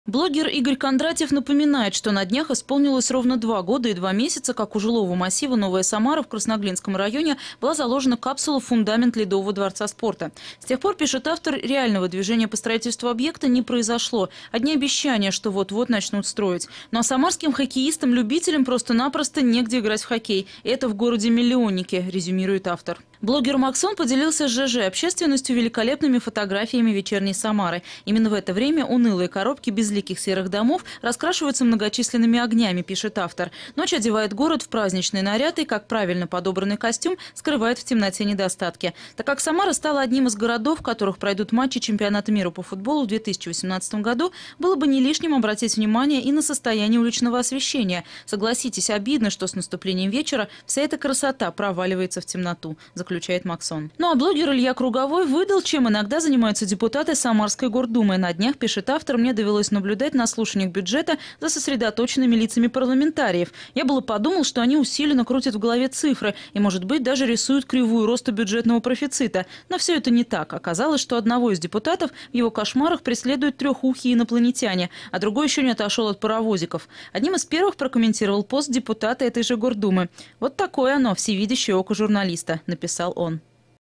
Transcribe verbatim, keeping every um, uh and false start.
Блогер Игорь Кондратьев напоминает, что на днях исполнилось ровно два года и два месяца, как у жилого массива Новая Самара в Красноглинском районе была заложена капсула в фундамент Ледового дворца спорта. С тех пор, пишет автор, реального движения по строительству объекта не произошло. Одни обещания, что вот-вот начнут строить. Ну а самарским хоккеистам-любителям просто-напросто негде играть в хоккей. И это в городе-миллионнике, резюмирует автор. Блогер Максон поделился с ЖЖ общественностью великолепными фотографиями вечерней Самары. Именно в это время унылые коробки безликих серых домов раскрашиваются многочисленными огнями, пишет автор. Ночь одевает город в праздничный наряд и, как правильно подобранный костюм, скрывает в темноте недостатки. Так как Самара стала одним из городов, в которых пройдут матчи чемпионата мира по футболу в две тысячи восемнадцатом году, было бы не лишним обратить внимание и на состояние уличного освещения. Согласитесь, обидно, что с наступлением вечера вся эта красота проваливается в темноту, заключает Максон. Ну а блогер Илья Круговой выдал, чем иногда занимаются депутаты Самарской гордумы. На днях, пишет автор, мне довелось наблюдать на слушаниях бюджета за сосредоточенными лицами парламентариев. Я было подумал, что они усиленно крутят в голове цифры и, может быть, даже рисуют кривую роста бюджетного профицита. Но все это не так. Оказалось, что одного из депутатов в его кошмарах преследуют трехухие инопланетяне, а другой еще не отошел от паровозиков. Одним из первых прокомментировал пост депутата этой же гордумы. «Вот такое оно, всевидящее око журналиста», написал он.